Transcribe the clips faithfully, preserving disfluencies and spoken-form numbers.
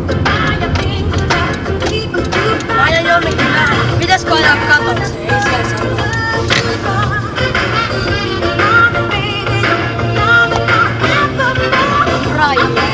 Mä ajan jonnekin lähelle. Pitäisikö ajaa katokseen? Ei siellä saa. Raja.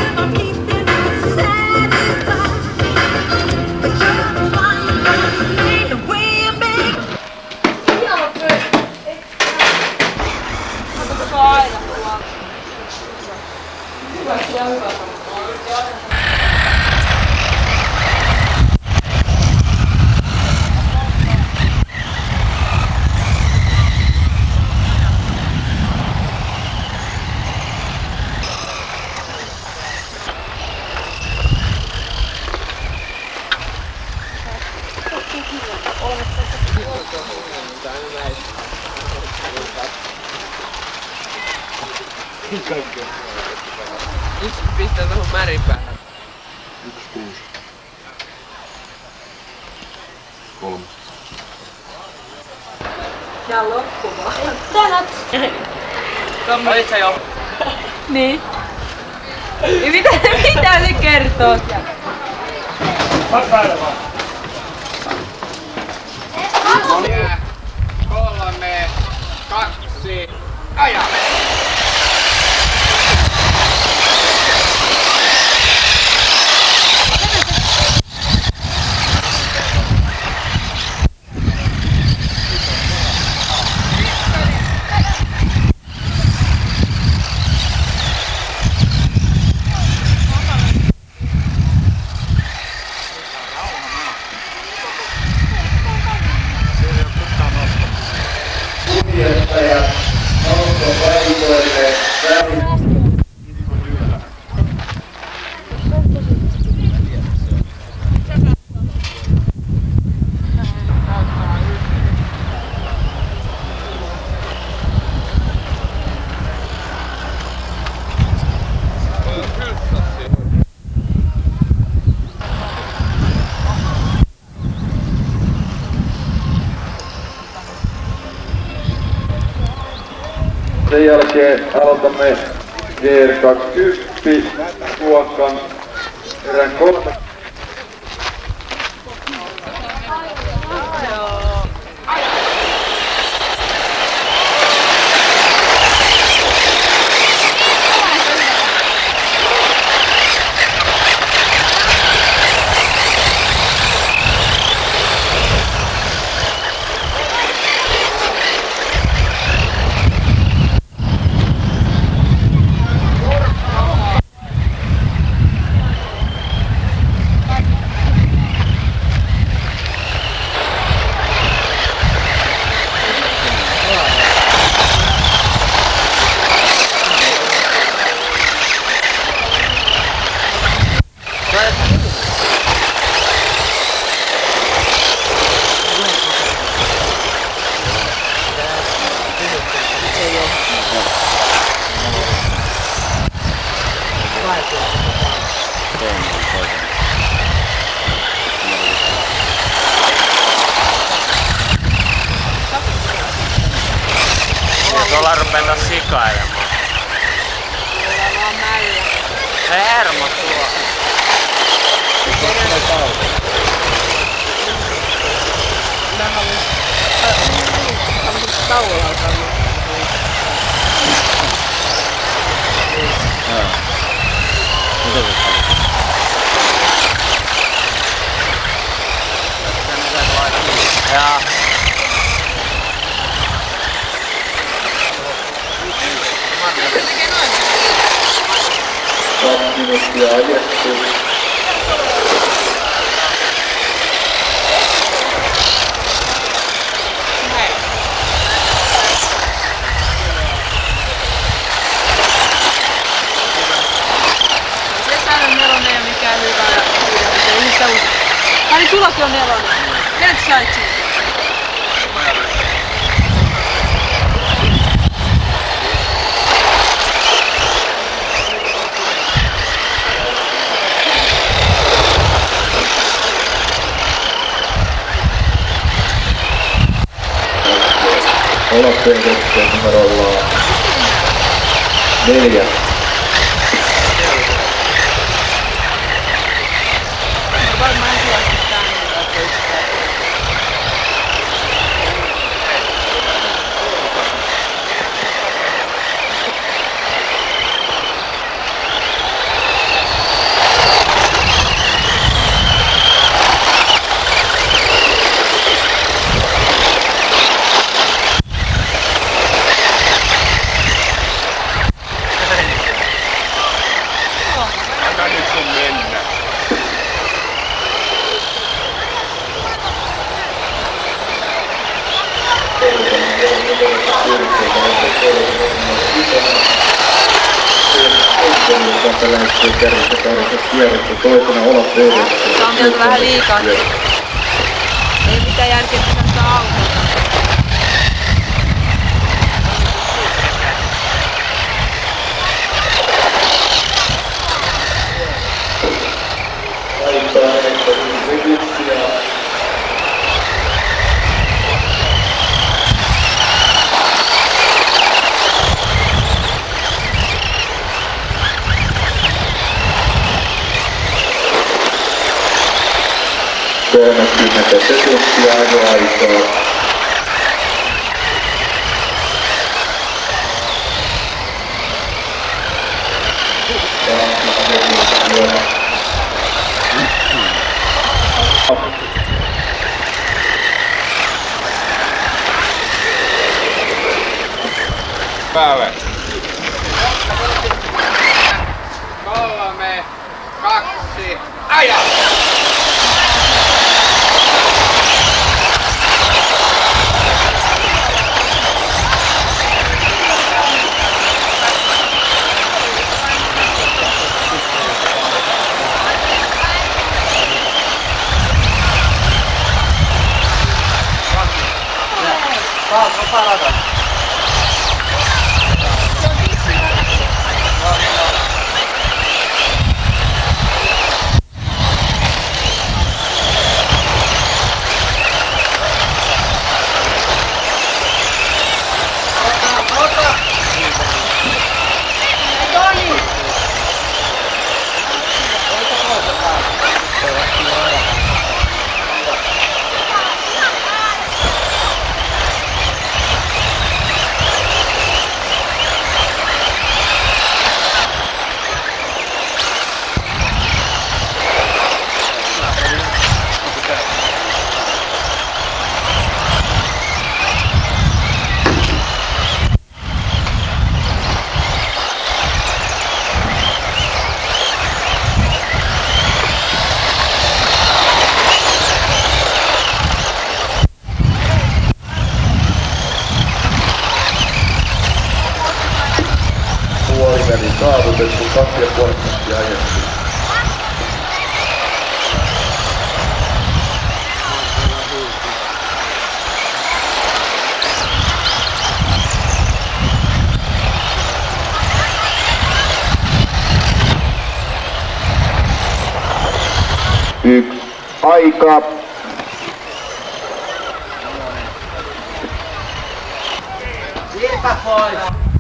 Yksi pistää tuohon märipäähän. Yksi kuusi. Kolme. Ja loppu vaan. Tänät! Olit sä jo? Niin. Ja mitä, mitä se kertoo? Kolme, kaksi, aja! Sen jälkeen aloitamme G R kaksikymmentä luokan erän kolme. Tuolla rupeaa sikailemaan. Tuolla vaan mällä. Se hermot tuo. Mä haluais... Haluais taulauta. Joo. Mitä se on? Jaa. Kaksi minuuttia ajettu. Ai sullakin on nelonen. Tiedätkö sait sen? Aloitteen suhteen numerolla neljä. Suomi, joka on tällä hetkellä kärjessä kahdessa kierrossa toisena olot edessä. Tää on vielä vähän liikaa. Ei mitään järkeä pysäyttää autota. Laittaa että revitsi ja kolmekymmentä sekuntia ajoaikaa. Päälle. Kolme, kaksi, aja! Saatko parata? Puoliväli saavutettu, kaksi ja puoli minuuttia ajettu. Yksi. Aika. Siirtä pois!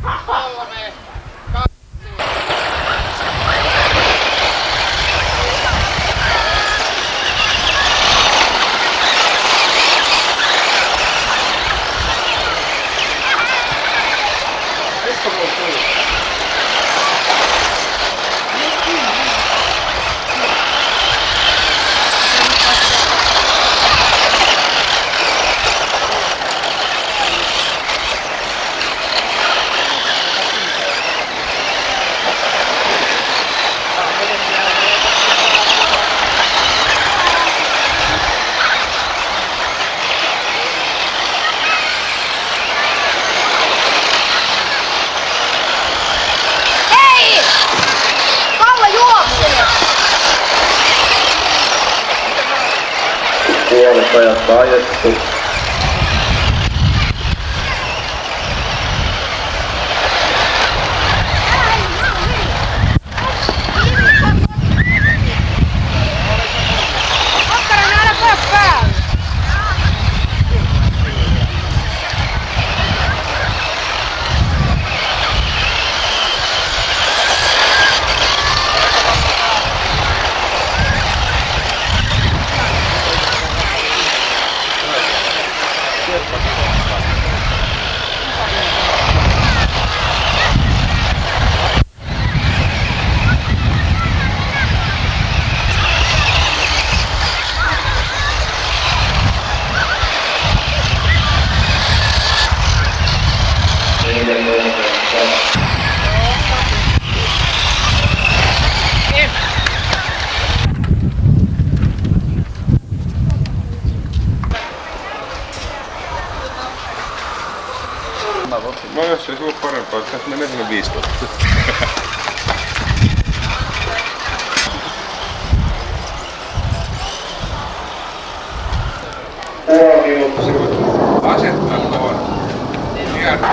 Puolet ajasta ajettu. Okkarainen, älä pois päälle! Mä jos ei sulla parempaa, että tässä menee sinne viisitoista. Asettakoon. Hieno.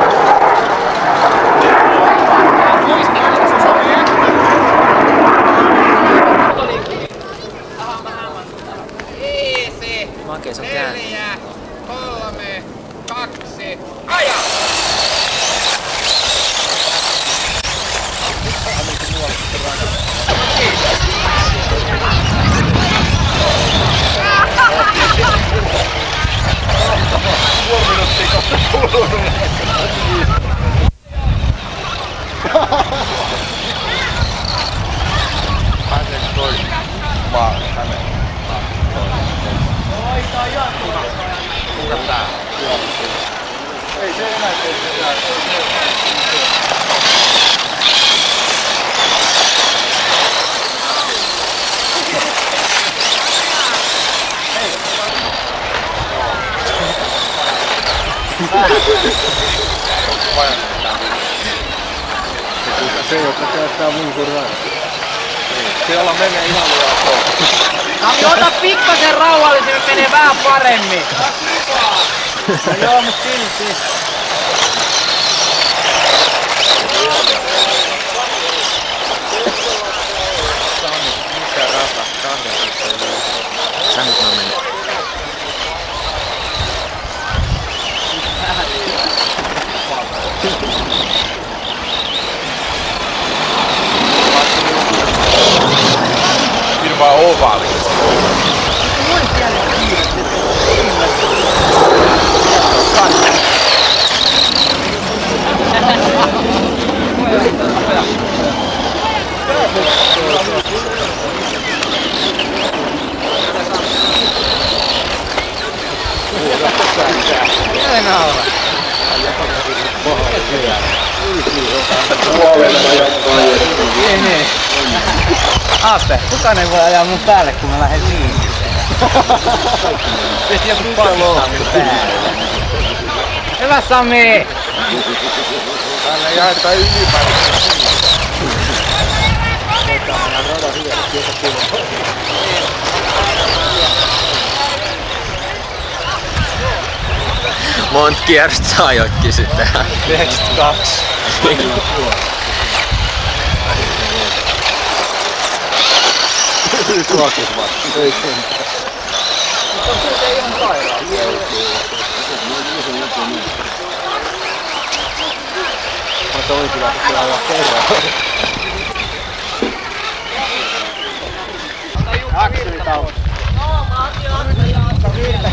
Makee, se on käännyt. Neljä, kolme, kaksi, aja! Puoli minuuttia kohta kulunut. Hänen toi maa, hänen. Kuka tää? Ei se enää tee sitä. Se, joka käyttää mun kurvaa. Siellä menee ihan liian. Sami, ota pikkasen rauhallisemmin, menee vähän paremmin. No joo, mut silti. Sami, missä rata? Sami, mä menen. Ilmaa ovaali. Ei naura. Aape, kukaan ei voi ajaa mun päälle, kun mä lähden liikenteen. Pesti joku pakistaa mun päälle. Hyvä Sami! Tänne jaetaan ylipäätään. Monta kierrosta sä ajoit kysyä tähän? yhdeksänkymmentäkaksi. Tuokin vaan. Ei sentään. Mutta se ei ihan sairaan. Mä toin kyllä, että kyllä ajaa kerran. Akselitauko. Joo, mä otin akselia.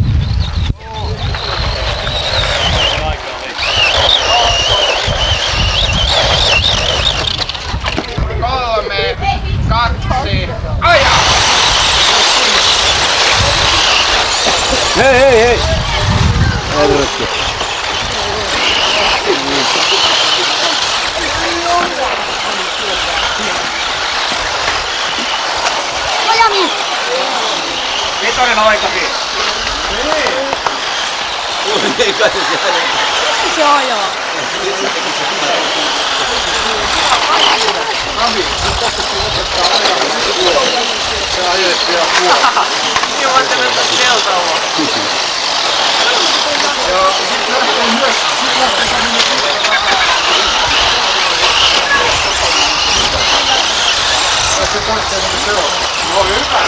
Kolme, kaksi, aja! Hei, hei, hei! Herraskin. Ajami! Vitonen oikasi. Se ajaa. Rami, nyt tästä kun opettaa ajaa. Se ajetti ja puolta. Niin vaan se mennä teltalla. Ja sit lähtee myös, sit lähtee tänne se lähtee niinku se on. No hyvä.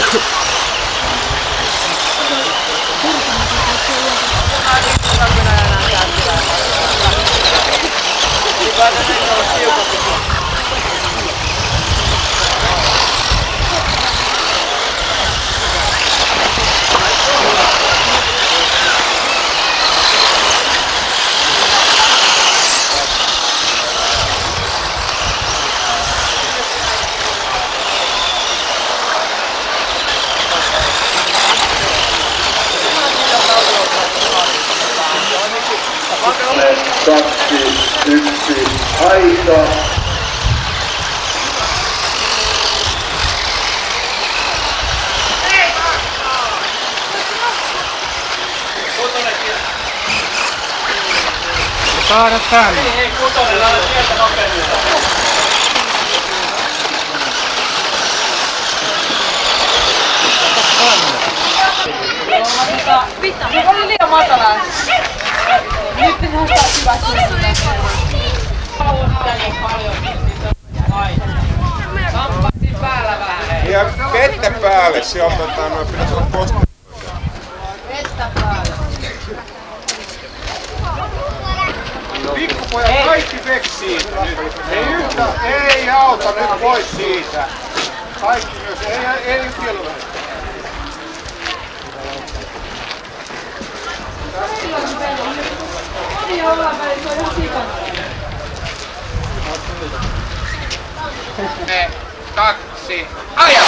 Kaksi, yksi, aika. Saada tänne. Hei, hei, kutonen, älä sieltä nopeutta. Tänne. tota... Mitä? Se oli liian matala. Nyt pitää taas hyvä syödä. Kamppasin päällä vähän. Ja vettä päälle, se on tota, noin pitäisi olla kosteus. Vettä päällä. Pikkupojat kaikki veksii nyt. Ei yhtä, ei auta nyt pois siitä. Kaikki myös, ei, ei kello. Me, kaksi, aja!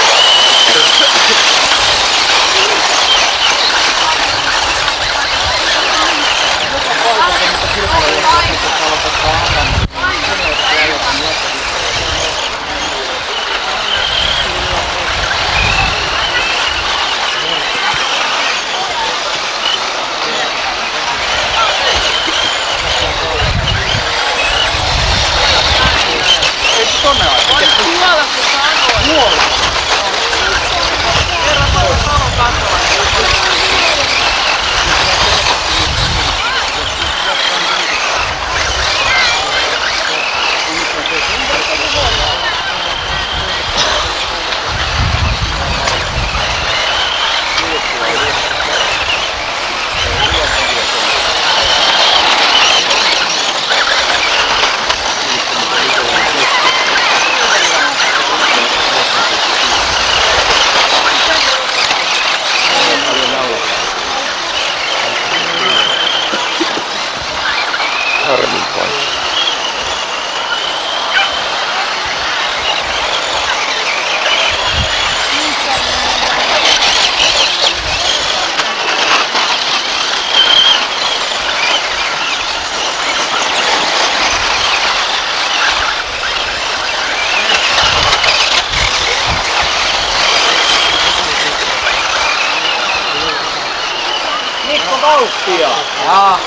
Vauhtia! Jaa.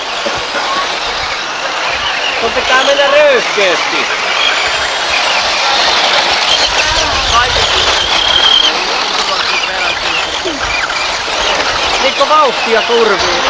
Sun pitää mennä röyhkeästi. Mikko vauhtia kurviin.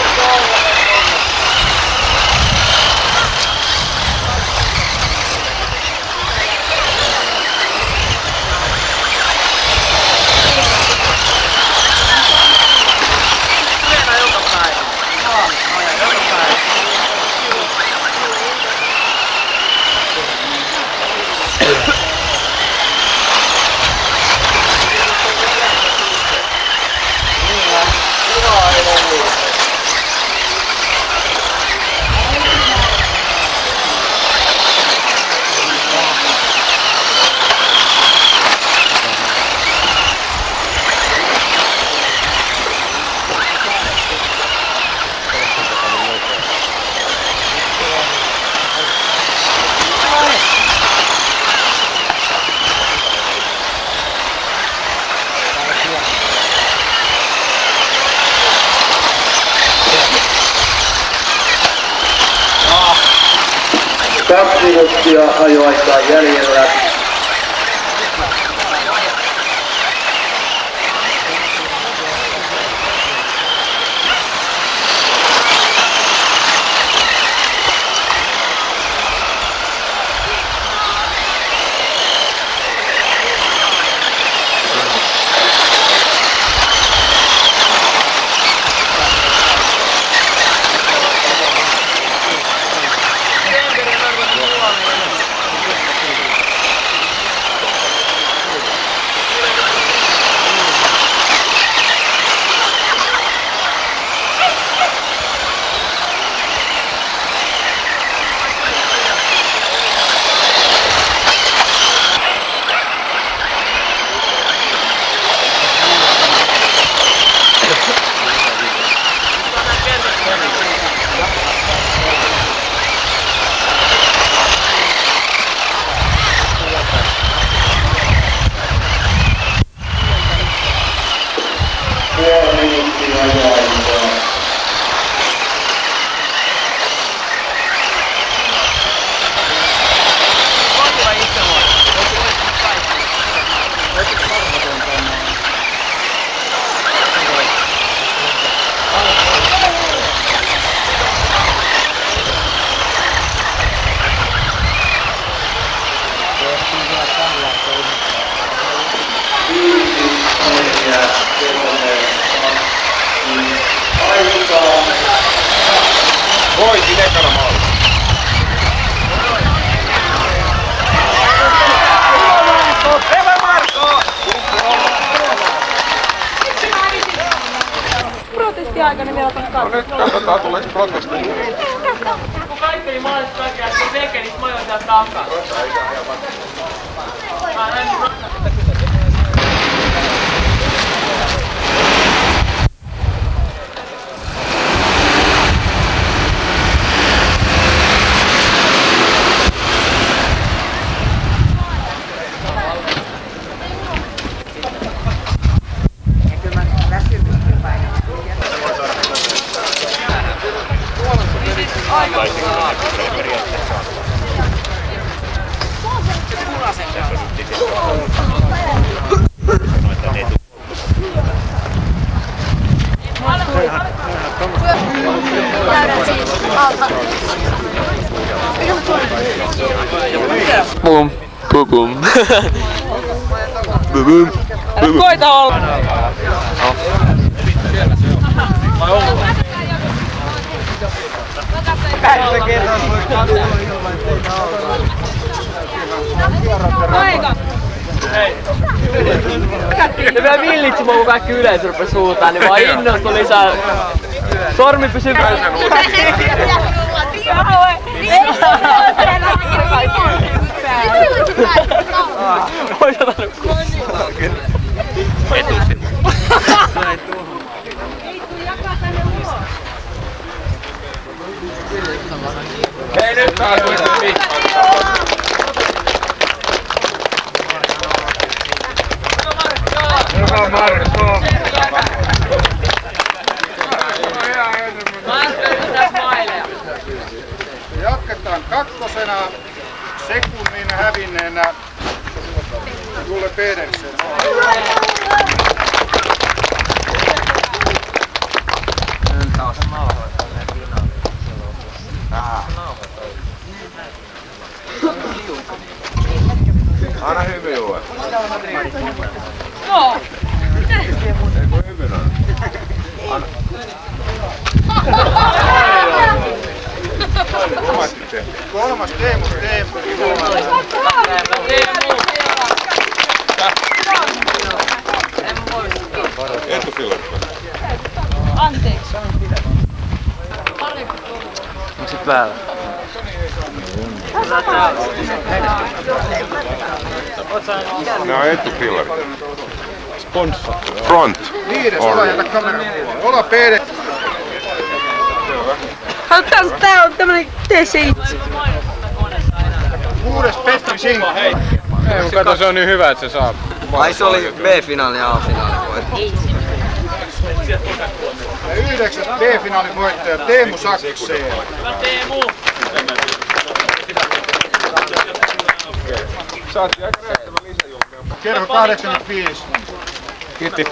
Kaksi minuuttia ajoaikaa jäljellä. Voitin ekana maalla. Hyvä Marko! Protestiaikana vielä otan No nyt katsotaan, tuleeko protesti. Kun kaikki oli mahdollista kaikkea, että on veke, niin mä oon täällä takaa. Bum, bum, bum. Bum, bum. Koita olla! Vai onko? Aika! Hei! Ja vielä villitsi mua, kun kaikki yleisö rupesi huutaa, niin vaan innostui lisää. Sormi pysyy pöydän Ois otanut Hei nyt taas yhtä pistaa. Hyvä Marko! Jatketaan kakkosena sekunnin hävinneenä Julle Pedersen. Anna hyvin Julle. Joo! Eikö hyvin on? Anna. Kolmas Teemu, Teemu. Etupillarista. Anteeksi. Onko sit päällä? Nää on etupillarit. Sponsor. Front. Viides, Ola, jätä kameran kuva. Ola Pede. Tää on tämmönen tee se itse. Kuudes Petri Sink. Hei. Ei, mun kato, se on niin hyvä, että se saa. Ai se oli B-finaali ja A-finaali voitto. Ja yhdeksäs B-finaalin voittaja Teemu Sakseen. Hyvä Teemu! Saatiin aika näyttävä lisäjulkea. Kerho kahdeksankymmentäviisi. Kiitti.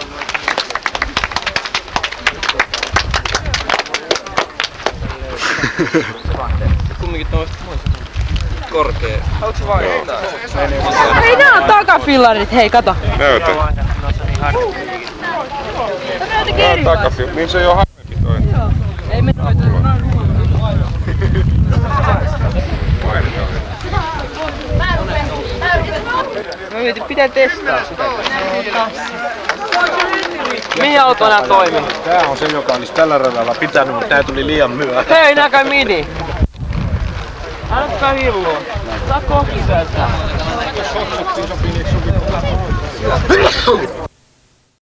Kumminkin toista korkea. Haluatko vaan jotain? Hei, nää on takafillarit, hei kato. Näytä. Nää on takafillarit. Niin se ei oo harvempi toinen. Joo. Ei me toita. Mä mietin, pitää testaa sitä. Mihin auto nää toimii? Tää on se, joka olisi tällä radalla pitänyt, mutta tää tuli liian myöhään. Hei, nää kai midi! Älä hillua. Saa kohti sieltä.